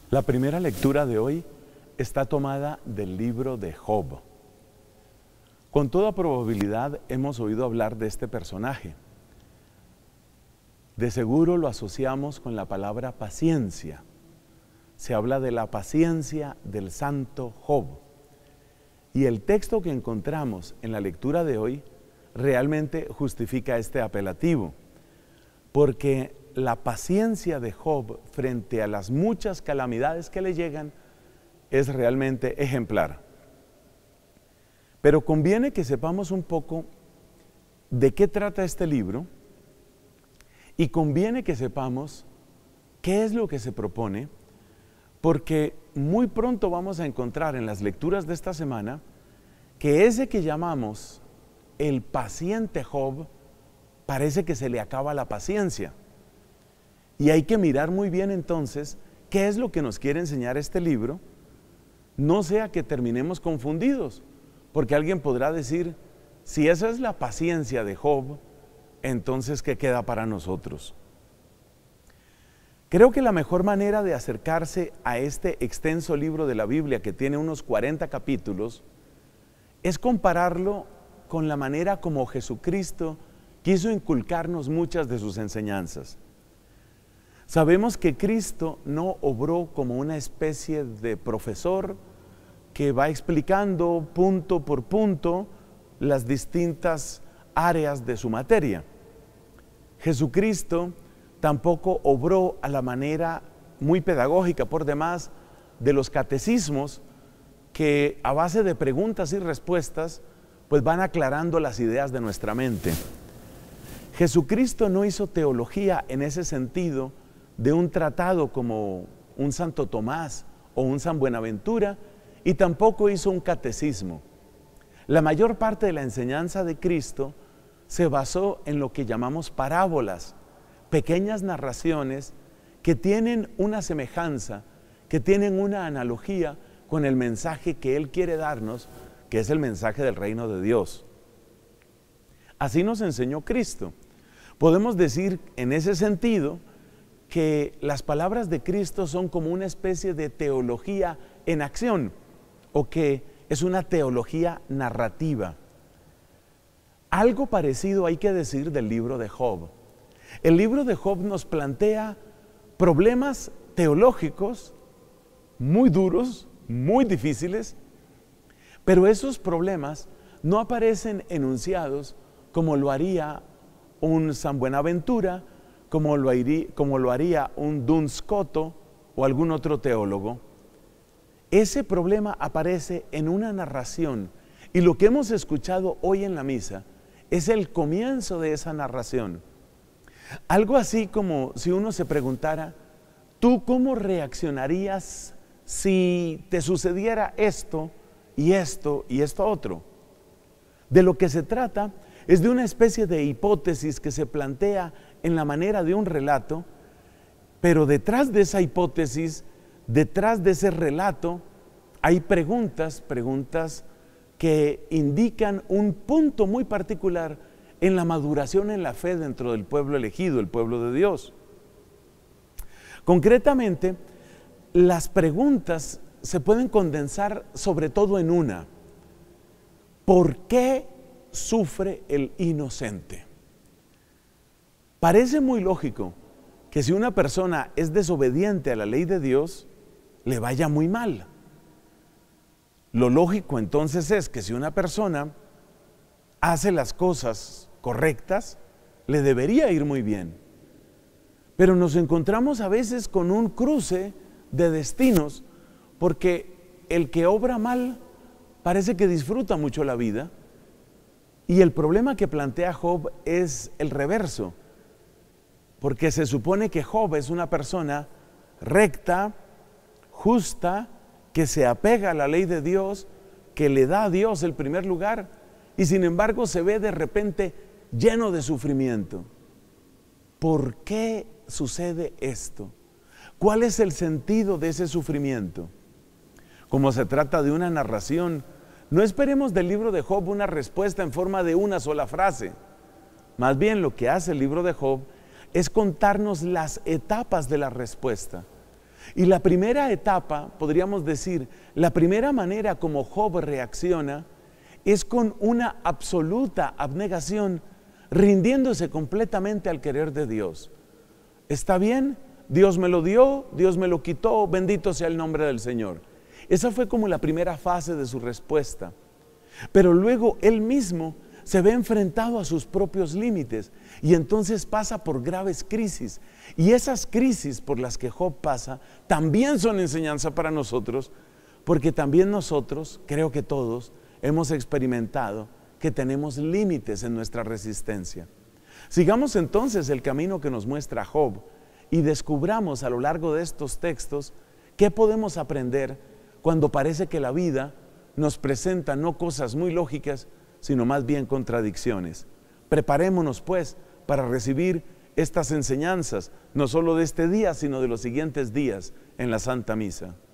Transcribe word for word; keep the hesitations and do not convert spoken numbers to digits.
La primera lectura de hoy está tomada del libro de Job. Con toda probabilidad hemos oído hablar de este personaje. De seguro lo asociamos con la palabra paciencia. Se habla de la paciencia del santo Job. Y el texto que encontramos en la lectura de hoy realmente justifica este apelativo, porque la paciencia de Job frente a las muchas calamidades que le llegan es realmente ejemplar. Pero conviene que sepamos un poco de qué trata este libro y conviene que sepamos qué es lo que se propone, porque muy pronto vamos a encontrar en las lecturas de esta semana que ese que llamamos el paciente Job parece que se le acaba la paciencia. Y hay que mirar muy bien entonces qué es lo que nos quiere enseñar este libro, no sea que terminemos confundidos, porque alguien podrá decir, si esa es la paciencia de Job, entonces ¿qué queda para nosotros? Creo que la mejor manera de acercarse a este extenso libro de la Biblia, que tiene unos cuarenta capítulos, es compararlo con la manera como Jesucristo quiso inculcarnos muchas de sus enseñanzas. Sabemos que Cristo no obró como una especie de profesor que va explicando punto por punto las distintas áreas de su materia. Jesucristo tampoco obró a la manera muy pedagógica por demás de los catecismos que a base de preguntas y respuestas pues van aclarando las ideas de nuestra mente. Jesucristo no hizo teología en ese sentido de un tratado como un Santo Tomás o un San Buenaventura, y tampoco hizo un catecismo. La mayor parte de la enseñanza de Cristo se basó en lo que llamamos parábolas, pequeñas narraciones que tienen una semejanza, que tienen una analogía con el mensaje que Él quiere darnos, que es el mensaje del reino de Dios. Así nos enseñó Cristo. Podemos decir en ese sentido que las palabras de Cristo son como una especie de teología en acción, o que es una teología narrativa. Algo parecido hay que decir del libro de Job. El libro de Job nos plantea problemas teológicos muy duros, muy difíciles, pero esos problemas no aparecen enunciados como lo haría un San Buenaventura, como lo haría, como lo haría un Duns Scoto o algún otro teólogo. Ese problema aparece en una narración, y lo que hemos escuchado hoy en la misa es el comienzo de esa narración. Algo así como si uno se preguntara, ¿tú cómo reaccionarías si te sucediera esto y esto y esto otro? De lo que se trata es de una especie de hipótesis que se plantea en la manera de un relato, pero detrás de esa hipótesis, detrás de ese relato, hay preguntas, preguntas que indican un punto muy particular en la maduración en la fe dentro del pueblo elegido, el pueblo de Dios. Concretamente, las preguntas se pueden condensar sobre todo en una: ¿por qué sufre el inocente? Parece muy lógico que si una persona es desobediente a la ley de Dios, le vaya muy mal. Lo lógico entonces es que si una persona hace las cosas correctas, le debería ir muy bien. Pero nos encontramos a veces con un cruce de destinos, porque el que obra mal parece que disfruta mucho la vida, y el problema que plantea Job es el reverso, porque se supone que Job es una persona recta, justa, que se apega a la ley de Dios, que le da a Dios el primer lugar, y sin embargo se ve de repente lleno de sufrimiento. ¿Por qué sucede esto? ¿Cuál es el sentido de ese sufrimiento? Como se trata de una narración, no esperemos del libro de Job una respuesta en forma de una sola frase. Más bien lo que hace el libro de Job es contarnos las etapas de la respuesta. Y la primera etapa, podríamos decir, la primera manera como Job reacciona es con una absoluta abnegación, rindiéndose completamente al querer de Dios. ¿Está bien? Dios me lo dio, Dios me lo quitó, bendito sea el nombre del Señor. Esa fue como la primera fase de su respuesta. Pero luego él mismo se ve enfrentado a sus propios límites y entonces pasa por graves crisis. Y esas crisis por las que Job pasa también son enseñanza para nosotros, porque también nosotros, creo que todos, hemos experimentado que tenemos límites en nuestra resistencia. Sigamos entonces el camino que nos muestra Job y descubramos a lo largo de estos textos qué podemos aprender cuando parece que la vida nos presenta no cosas muy lógicas, sino más bien contradicciones. Preparémonos pues para recibir estas enseñanzas, no solo de este día, sino de los siguientes días en la Santa Misa.